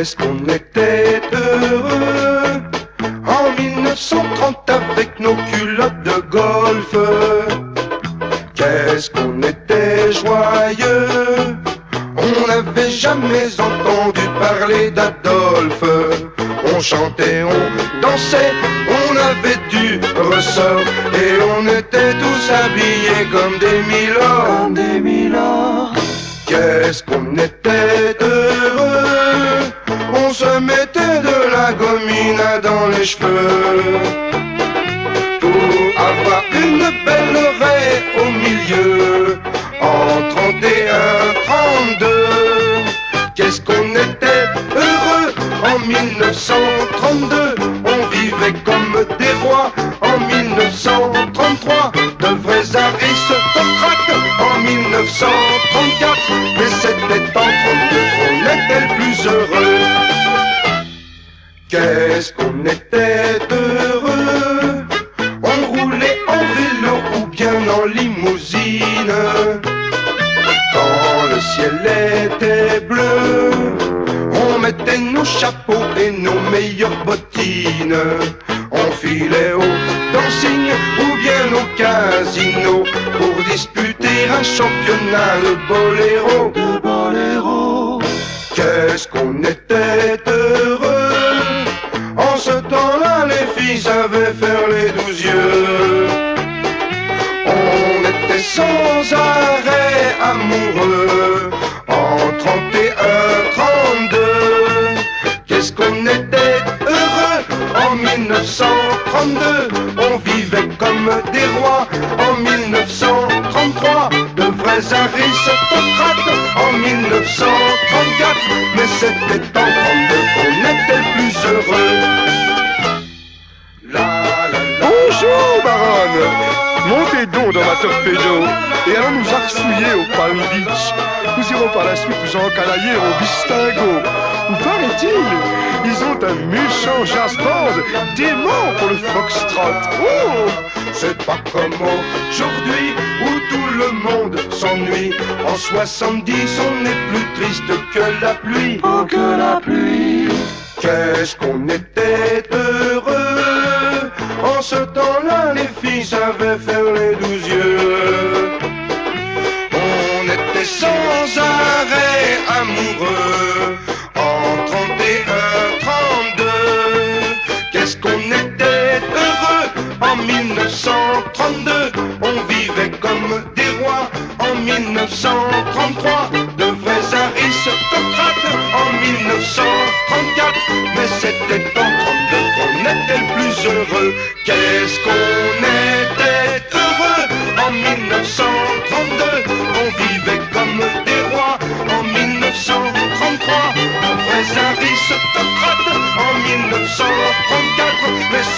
Qu'est-ce qu'on était heureux en 1930 avec nos culottes de golf. Qu'est-ce qu'on était joyeux, on n'avait jamais entendu parler d'Adolphe. On chantait, on dansait, on avait du ressort et on était tous habillés comme des milords. Qu'est-ce qu'on était heureux, on se mettait de la gomina dans les cheveux pour avoir une belle raie au milieu en 31-32. Qu'est-ce qu'on était heureux en 1932, on vivait comme des rois en 1933, de vrais aristocrates en 1934, mais c'était en 32 qu'on était le plus heureux. Qu'est-ce qu'on était heureux, on roulait en vélo ou bien en limousine. Quand le ciel était bleu, on mettait nos chapeaux et nos meilleures bottines. On filait au dancing ou bien au casino pour disputer un championnat de boléro. Qu'est-ce qu'on était heureux, en ce temps-là les filles savaient faire les 12 yeux. On était sans arrêt amoureux en 31-32. Qu'est-ce qu'on était heureux en 1932, on vivait comme des rois en 1933, de vrais aristocrates en 1934, mais c'était en 32 qu'on était le plus heureux. Bonjour baronne, montez donc dans ma torpedo et allons nous arsouiller au Palm Beach. Nous irons par la suite nous encanailler au Bistingo. Où paraît-il, ils ont un méchant jazz band dément pour le foxtrot. Oh, c'est pas comme aujourd'hui où tout le monde s'ennuie. En 70 on est plus triste que la pluie. Oh, que la pluie. Qu'est-ce qu'on était heureux, en ce temps-là les filles savaient faire les 12 yeux. On était sans arrêt amoureux en 31-32. Qu'est-ce qu'on était heureux en 1932, on vivait comme des rois en 1933, de vrais aristocrates en 1934, mais c'était en 32 qu'on était le plus heureux. Qu'est-ce qu'on était heureux en 1932, on vivait comme des rois en 1933, de vrais aristocrates en 1934, mais